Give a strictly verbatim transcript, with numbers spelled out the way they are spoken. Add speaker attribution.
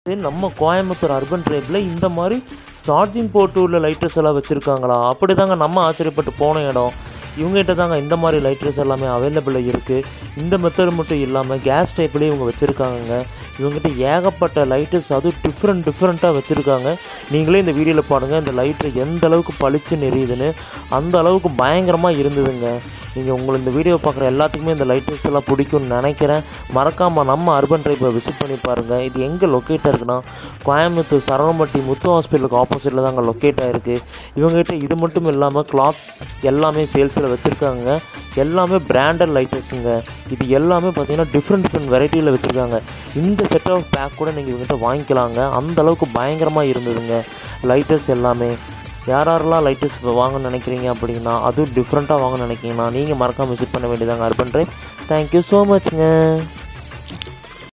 Speaker 1: நம்ம கோயம்புத்தூர் அர்பன் ட்ரைபில் இந்த மாதிரி சார்ஜிங் போட்டு உள்ள லைட்டர்ஸ் எல்லாம் வச்சுருக்காங்களா? அப்படி தாங்க நம்ம ஆச்சரியப்பட்டு போன இடம். இவங்ககிட்ட தாங்க இந்த மாதிரி லைட்டர்ஸ் எல்லாமே அவைலபிளாக இருக்குது. இந்த மெத்தட் மட்டும் இல்லாமல் கேஸ் டைப்லேயே இவங்க வச்சுருக்காங்க. இவங்ககிட்ட ஏகப்பட்ட லைட்டர்ஸ் அதுவும் டிஃப்ரெண்ட் டிஃப்ரெண்ட்டாக வச்சுருக்காங்க. நீங்களே இந்த வீடியோவில் பாருங்கள், இந்த லைட்டர் எந்த அளவுக்கு பளிச்சுன்னு எரியுதுன்னு. அந்த அளவுக்கு பயங்கரமாக இருந்ததுங்க. நீங்கள் உங்களுக்கு இந்த வீடியோ பார்க்குற எல்லாத்துக்குமே இந்த லைட்டர்ஸ் எல்லாம் பிடிக்கும்னு நினைக்கிறேன். மறக்காமல் நம்ம அர்பன் ட்ரைப்பை விசிட் பண்ணி பாருங்கள். இது எங்கே லொக்கேட்டாக இருக்குன்னா, கோயம்புத்தூர் சரவணம்பட்டி முத்து ஹாஸ்பிட்டலுக்கு ஆப்போசிட்டில் தாங்க லொக்கேட் ஆகிருக்கு. இவங்ககிட்ட இது மட்டும் இல்லாமல் கிளாத்ஸ் எல்லாமே சேல்ஸில் வச்சுருக்காங்க. எல்லாமே பிராண்டட் லைட்டர்ஸுங்க. இது எல்லாமே பார்த்தீங்கன்னா டிஃப்ரெண்ட் டிஃப்ரெண்ட் வெரைட்டியில் வச்சுருக்காங்க. இந்த செட் ஆஃப் பேக் கூட நீங்கள் இவங்ககிட்ட வாங்கிக்கலாங்க. அந்தளவுக்கு பயங்கரமாக இருந்ததுங்க லைட்டர்ஸ் எல்லாமே. யார் யாரெல்லாம் லைட்டர்ஸ் வாங்கன்னு நினைக்கிறீங்க அப்படின்னா, அதுவும் டிஃப்ரெண்ட்டாக வாங்கன்னு நினைக்கிங்கன்னா நீங்கள் மறக்காமல் விசிட் பண்ண வேண்டியதாங்க அர்பன் ட்ரைப். Thank you so மச்ங்க.